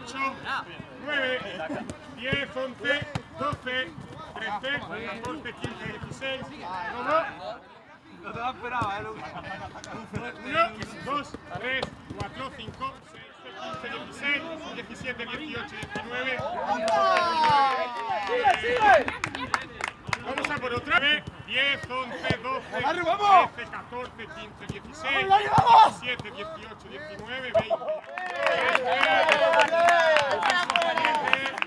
8, 9, 10, 11, 12, 13, 14, 15, 16. No te lo esperaba, 1, 2, 3, 4, 5, 6, 15, 16, 17, 18, 19. Vamos a por otra vez. 10, 11, 12, 13, 14, 15, 16, 17, 18, 19, 20.